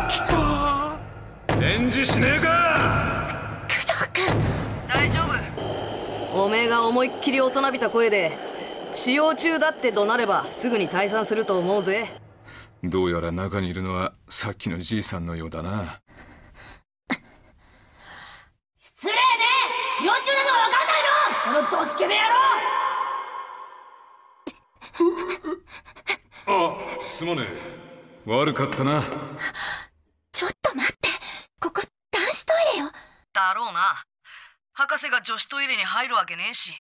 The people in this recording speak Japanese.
返事しねえか。 工藤君。 大丈夫。おめえが思いっきり大人びた声で使用中だって怒鳴ればすぐに退散すると思うぜ。 どうやら中にいるのはさっきのじいさんのようだな。 失礼ね。使用中なのは分かんないの、このドスケベ野郎。 あ、すまねえ。悪かったな。 ちょっと待って、ここ男子トイレよ。 だろうな。博士が女子トイレに入るわけねえし。